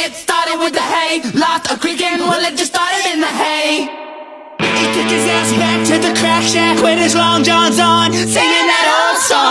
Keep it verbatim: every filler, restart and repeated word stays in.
It started with the hay, lost a creaking, well it just started in the hay. He took his ass back to the crack shack with his long johns on, singing that old song.